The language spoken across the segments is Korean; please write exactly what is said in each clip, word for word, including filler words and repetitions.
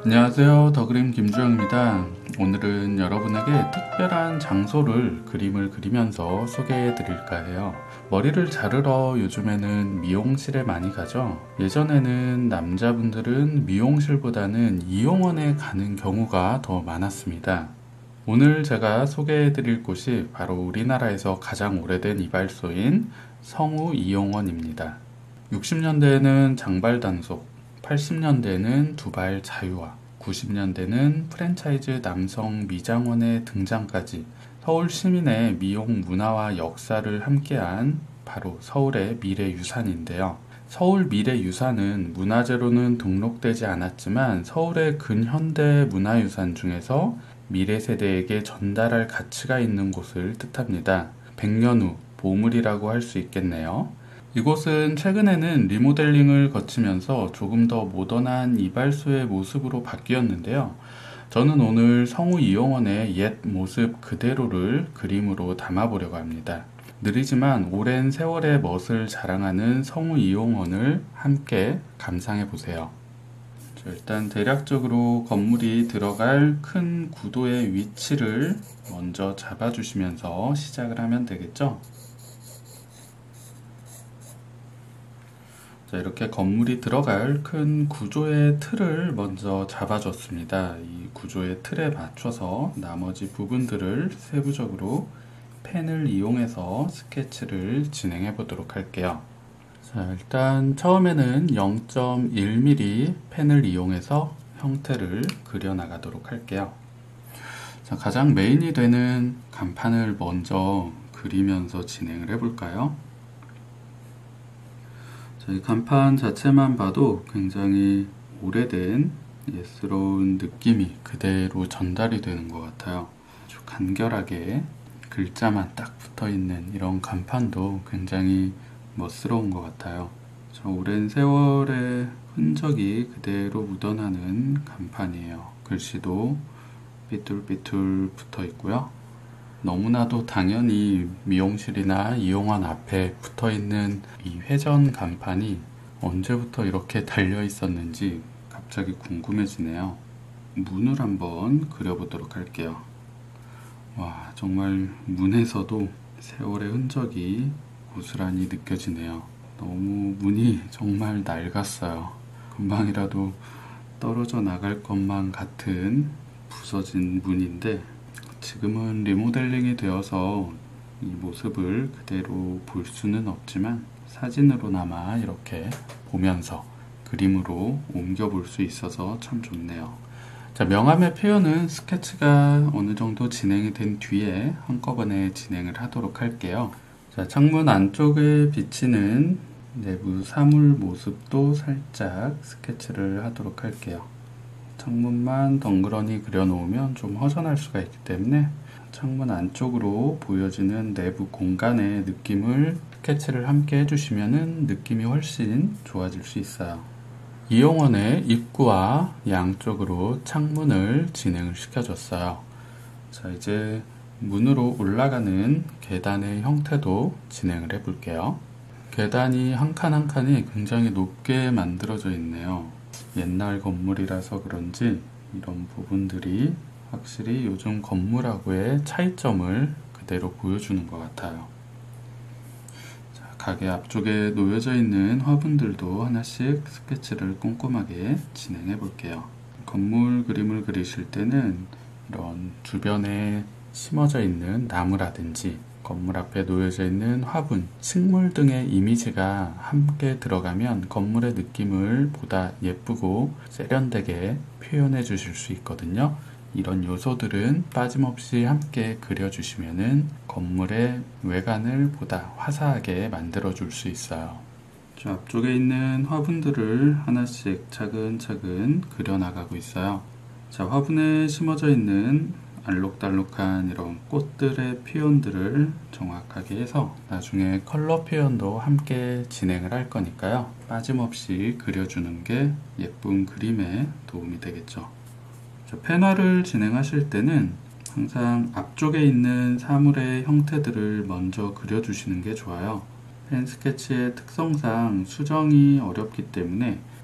안녕하세요. 더그림 김주영입니다. 오늘은 여러분에게 특별한 장소를 그림을 그리면서 소개해 드릴까 해요. 머리를 자르러 요즘에는 미용실에 많이 가죠. 예전에는 남자분들은 미용실보다는 이용원에 가는 경우가 더 많았습니다. 오늘 제가 소개해 드릴 곳이 바로 우리나라에서 가장 오래된 이발소인 성우 이용원입니다. 육십 년대에는 장발단속, 팔십 년대에는 두발 자유화, 구십 년대는 프랜차이즈 남성 미장원의 등장까지 서울 시민의 미용 문화와 역사를 함께한 바로 서울의 미래유산인데요. 서울 미래유산은 문화재로는 등록되지 않았지만 서울의 근현대 문화유산 중에서 미래 세대에게 전달할 가치가 있는 곳을 뜻합니다. 백 년 후 보물이라고 할 수 있겠네요. 이곳은 최근에는 리모델링을 거치면서 조금 더 모던한 이발소의 모습으로 바뀌었는데요. 저는 오늘 성우 이용원의 옛 모습 그대로를 그림으로 담아보려고 합니다. 느리지만 오랜 세월의 멋을 자랑하는 성우 이용원을 함께 감상해보세요. 일단 대략적으로 건물이 들어갈 큰 구도의 위치를 먼저 잡아주시면서 시작을 하면 되겠죠. 자, 이렇게 건물이 들어갈 큰 구조의 틀을 먼저 잡아줬습니다. 이 구조의 틀에 맞춰서 나머지 부분들을 세부적으로 펜을 이용해서 스케치를 진행해 보도록 할게요. 자, 일단 처음에는 영 점 일 밀리미터 펜을 이용해서 형태를 그려 나가도록 할게요. 자, 가장 메인이 되는 간판을 먼저 그리면서 진행을 해 볼까요? 이 간판 자체만 봐도 굉장히 오래된 예스러운 느낌이 그대로 전달이 되는 것 같아요. 아주 간결하게 글자만 딱 붙어있는 이런 간판도 굉장히 멋스러운 것 같아요. 저 오랜 세월의 흔적이 그대로 묻어나는 간판이에요. 글씨도 삐뚤삐뚤 붙어 있고요. 너무나도 당연히 미용실이나 이용원 앞에 붙어있는 이 회전 간판이 언제부터 이렇게 달려 있었는지 갑자기 궁금해지네요. 문을 한번 그려보도록 할게요. 와, 정말 문에서도 세월의 흔적이 고스란히 느껴지네요. 너무 문이 정말 낡았어요. 금방이라도 떨어져 나갈 것만 같은 부서진 문인데 지금은 리모델링이 되어서 이 모습을 그대로 볼 수는 없지만 사진으로나마 이렇게 보면서 그림으로 옮겨 볼 수 있어서 참 좋네요. 자, 명암의 표현은 스케치가 어느 정도 진행이 된 뒤에 한꺼번에 진행을 하도록 할게요. 자, 창문 안쪽에 비치는 내부 사물 모습도 살짝 스케치를 하도록 할게요. 창문만 덩그러니 그려놓으면 좀 허전할 수가 있기 때문에 창문 안쪽으로 보여지는 내부 공간의 느낌을 스케치를 함께 해주시면 느낌이 훨씬 좋아질 수 있어요. 이용원의 입구와 양쪽으로 창문을 진행을 시켜줬어요. 자, 이제 문으로 올라가는 계단의 형태도 진행을 해볼게요. 계단이 한 칸 한 칸이 굉장히 높게 만들어져 있네요. 옛날 건물이라서 그런지 이런 부분들이 확실히 요즘 건물하고의 차이점을 그대로 보여주는 것 같아요. 자, 가게 앞쪽에 놓여져 있는 화분들도 하나씩 스케치를 꼼꼼하게 진행해 볼게요. 건물 그림을 그리실 때는 이런 주변에 심어져 있는 나무라든지 건물 앞에 놓여져 있는 화분, 식물 등의 이미지가 함께 들어가면 건물의 느낌을 보다 예쁘고 세련되게 표현해 주실 수 있거든요. 이런 요소들은 빠짐없이 함께 그려주시면 건물의 외관을 보다 화사하게 만들어 줄 수 있어요. 저 앞쪽에 있는 화분들을 하나씩 차근차근 그려나가고 있어요. 자, 화분에 심어져 있는 알록달록한 이런 꽃들의 표현들을 정확하게 해서 나중에 컬러 표현도 함께 진행을 할 거니까요. 빠짐없이 그려주는 게 예쁜 그림에 도움이 되겠죠. 자, 펜화를 진행하실 때는 항상 앞쪽에 있는 사물의 형태들을 먼저 그려주시는 게 좋아요. 펜 스케치의 특성상 수정이 어렵기 때문에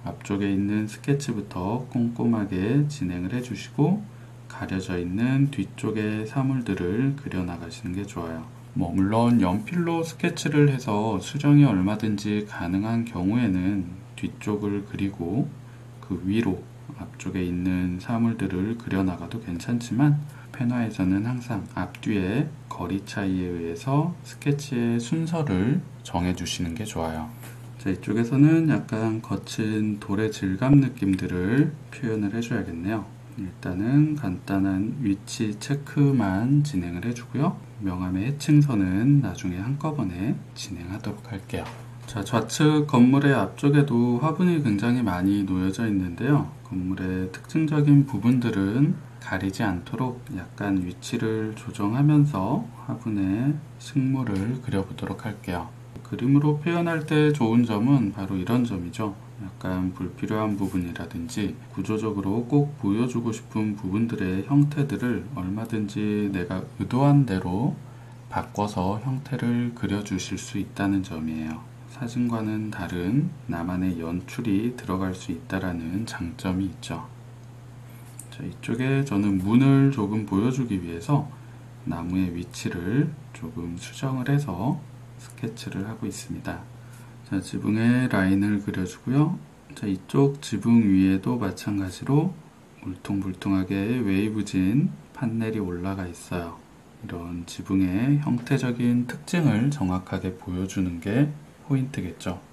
앞쪽에 있는 스케치부터 꼼꼼하게 진행을 해주시고 가려져 있는 뒤쪽의 사물들을 그려나가시는 게 좋아요. 뭐 물론 연필로 스케치를 해서 수정이 얼마든지 가능한 경우에는 뒤쪽을 그리고 그 위로 앞쪽에 있는 사물들을 그려나가도 괜찮지만 펜화에서는 항상 앞뒤의 거리 차이에 의해서 스케치의 순서를 정해주시는 게 좋아요. 자, 이쪽에서는 약간 거친 돌의 질감 느낌들을 표현을 해줘야겠네요. 일단은 간단한 위치 체크만 진행을 해주고요. 명암의 해칭선은 나중에 한꺼번에 진행하도록 할게요. 자, 좌측 건물의 앞쪽에도 화분이 굉장히 많이 놓여져 있는데요. 건물의 특징적인 부분들은 가리지 않도록 약간 위치를 조정하면서 화분에 식물을 그려보도록 할게요. 그림으로 표현할 때 좋은 점은 바로 이런 점이죠. 약간 불필요한 부분이라든지 구조적으로 꼭 보여주고 싶은 부분들의 형태들을 얼마든지 내가 의도한 대로 바꿔서 형태를 그려주실 수 있다는 점이에요. 사진과는 다른 나만의 연출이 들어갈 수 있다는 장점이 있죠. 자, 이쪽에 저는 문을 조금 보여주기 위해서 나무의 위치를 조금 수정을 해서 스케치를 하고 있습니다. 자, 지붕에 라인을 그려주고요. 자, 이쪽 지붕 위에도 마찬가지로 울퉁불퉁하게 웨이브진 판넬이 올라가 있어요. 이런 지붕의 형태적인 특징을 정확하게 보여주는 게 포인트겠죠.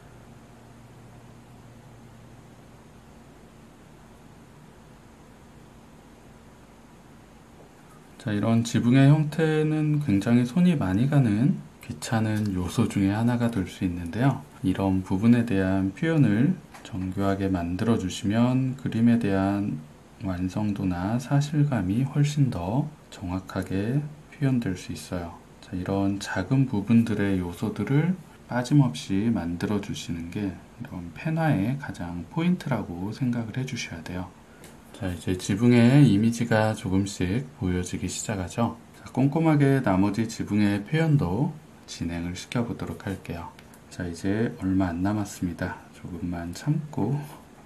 자, 이런 지붕의 형태는 굉장히 손이 많이 가는 귀찮은 요소 중에 하나가 될 수 있는데요. 이런 부분에 대한 표현을 정교하게 만들어 주시면 그림에 대한 완성도나 사실감이 훨씬 더 정확하게 표현될 수 있어요. 자, 이런 작은 부분들의 요소들을 빠짐없이 만들어 주시는 게 이런 펜화의 가장 포인트라고 생각을 해 주셔야 돼요. 자, 이제 지붕의 이미지가 조금씩 보여지기 시작하죠. 자, 꼼꼼하게 나머지 지붕의 표현도 진행을 시켜보도록 할게요. 자, 이제 얼마 안 남았습니다. 조금만 참고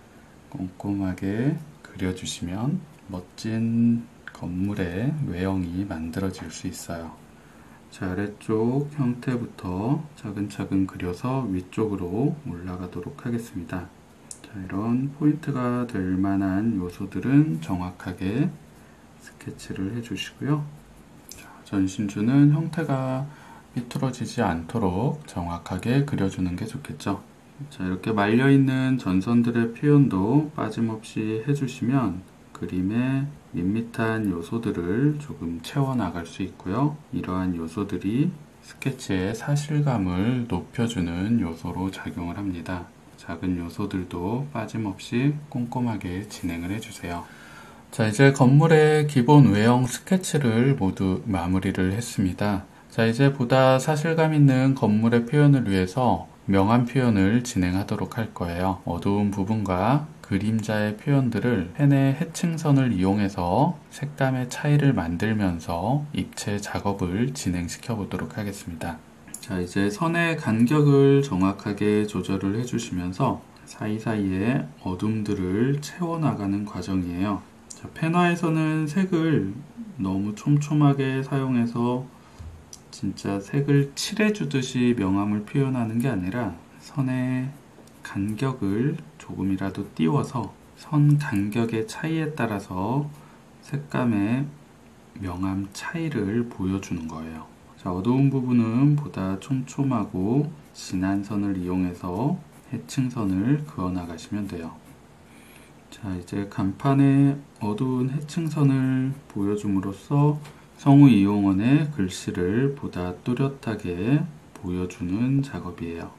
꼼꼼하게 그려주시면 멋진 건물의 외형이 만들어질 수 있어요. 자, 아래쪽 형태부터 차근차근 그려서 위쪽으로 올라가도록 하겠습니다. 자, 이런 포인트가 될 만한 요소들은 정확하게 스케치를 해주시고요. 자, 전신주는 형태가 삐뚤어지지 않도록 정확하게 그려주는 게 좋겠죠. 자, 이렇게 말려있는 전선들의 표현도 빠짐없이 해주시면 그림의 밋밋한 요소들을 조금 채워나갈 수 있고요. 이러한 요소들이 스케치의 사실감을 높여주는 요소로 작용을 합니다. 작은 요소들도 빠짐없이 꼼꼼하게 진행을 해주세요. 자, 이제 건물의 기본 외형 스케치를 모두 마무리를 했습니다. 자, 이제 보다 사실감 있는 건물의 표현을 위해서 명암 표현을 진행하도록 할 거예요. 어두운 부분과 그림자의 표현들을 펜의 해칭선을 이용해서 색감의 차이를 만들면서 입체 작업을 진행시켜 보도록 하겠습니다. 자, 이제 선의 간격을 정확하게 조절을 해주시면서 사이사이에 어둠들을 채워나가는 과정이에요. 자, 펜화에서는 색을 너무 촘촘하게 사용해서 진짜 색을 칠해주듯이 명암을 표현하는 게 아니라 선의 간격을 조금이라도 띄워서 선 간격의 차이에 따라서 색감의 명암 차이를 보여주는 거예요. 자, 어두운 부분은 보다 촘촘하고 진한 선을 이용해서 해칭선을 그어 나가시면 돼요. 자, 이제 간판에 어두운 해칭선을 보여줌으로써 성우 이용원의 글씨를 보다 뚜렷하게 보여주는 작업이에요.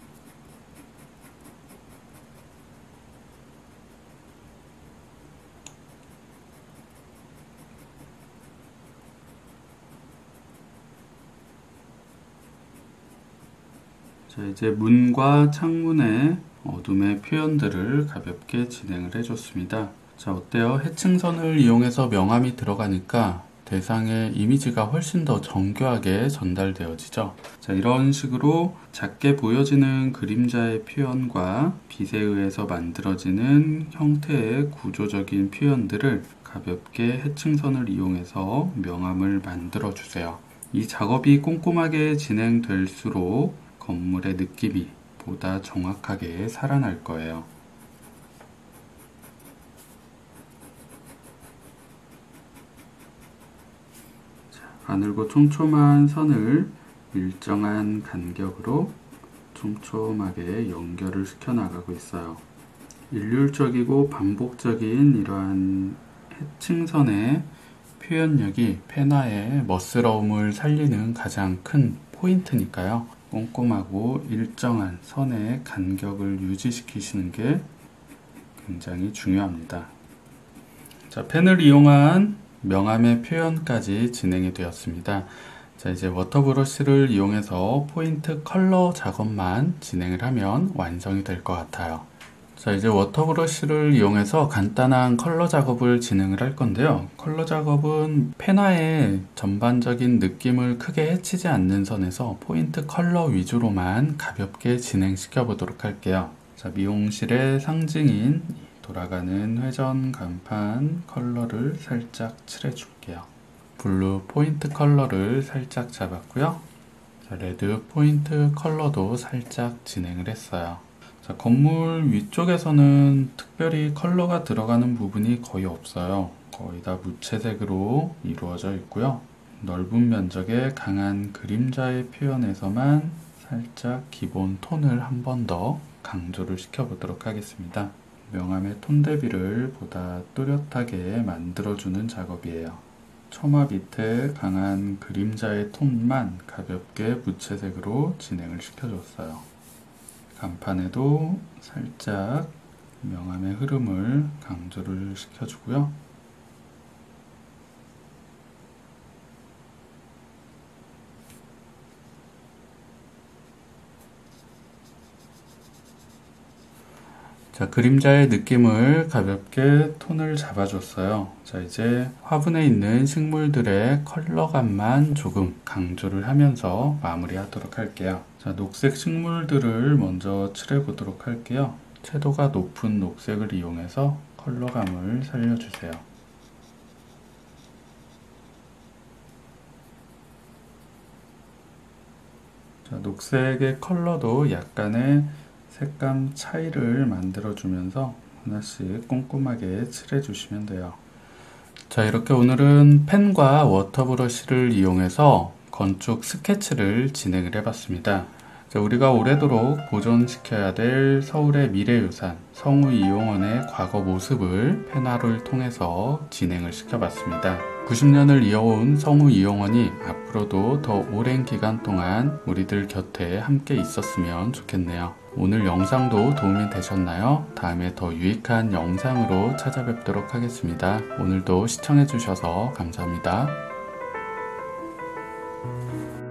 자, 이제 문과 창문의 어둠의 표현들을 가볍게 진행을 해줬습니다. 자, 어때요? 해칭선을 이용해서 명암이 들어가니까 대상의 이미지가 훨씬 더 정교하게 전달되어지죠. 자, 이런 식으로 작게 보여지는 그림자의 표현과 빛에 의해서 만들어지는 형태의 구조적인 표현들을 가볍게 해칭선을 이용해서 명암을 만들어 주세요. 이 작업이 꼼꼼하게 진행될수록 건물의 느낌이 보다 정확하게 살아날 거예요. 가늘고 촘촘한 선을 일정한 간격으로 촘촘하게 연결을 시켜 나가고 있어요. 일률적이고 반복적인 이러한 해칭선의 표현력이 펜화의 멋스러움을 살리는 가장 큰 포인트니까요. 꼼꼼하고 일정한 선의 간격을 유지시키시는 게 굉장히 중요합니다. 자, 펜을 이용한 명암의 표현까지 진행이 되었습니다. 자, 이제 워터브러쉬를 이용해서 포인트 컬러 작업만 진행을 하면 완성이 될 것 같아요. 자, 이제 워터브러쉬를 이용해서 간단한 컬러 작업을 진행을 할 건데요. 컬러 작업은 펜화의 전반적인 느낌을 크게 해치지 않는 선에서 포인트 컬러 위주로만 가볍게 진행시켜 보도록 할게요. 자, 미용실의 상징인 돌아가는 회전 간판 컬러를 살짝 칠해 줄게요. 블루 포인트 컬러를 살짝 잡았고요. 자, 레드 포인트 컬러도 살짝 진행을 했어요. 자, 건물 위쪽에서는 특별히 컬러가 들어가는 부분이 거의 없어요. 거의 다 무채색으로 이루어져 있고요. 넓은 면적의 강한 그림자의 표현에서만 살짝 기본 톤을 한 번 더 강조를 시켜보도록 하겠습니다. 명암의 톤 대비를 보다 또렷하게 만들어주는 작업이에요. 처마 밑에 강한 그림자의 톤만 가볍게 무채색으로 진행을 시켜줬어요. 간판에도 살짝 명암의 흐름을 강조를 시켜주고요. 자, 그림자의 느낌을 가볍게 톤을 잡아줬어요. 자, 이제 화분에 있는 식물들의 컬러감만 조금 강조를 하면서 마무리하도록 할게요. 자, 녹색 식물들을 먼저 칠해보도록 할게요. 채도가 높은 녹색을 이용해서 컬러감을 살려주세요. 자, 녹색의 컬러도 약간의 색감 차이를 만들어주면서 하나씩 꼼꼼하게 칠해주시면 돼요. 자, 이렇게 오늘은 펜과 워터브러쉬를 이용해서 건축 스케치를 진행을 해봤습니다. 자, 우리가 오래도록 보존시켜야 될 서울의 미래유산 성우 이용원의 과거 모습을 펜화를 통해서 진행을 시켜봤습니다. 구십 년을 이어온 성우 이용원이 앞으로도 더 오랜 기간 동안 우리들 곁에 함께 있었으면 좋겠네요. 오늘 영상도 도움이 되셨나요? 다음에 더 유익한 영상으로 찾아뵙도록 하겠습니다. 오늘도 시청해주셔서 감사합니다.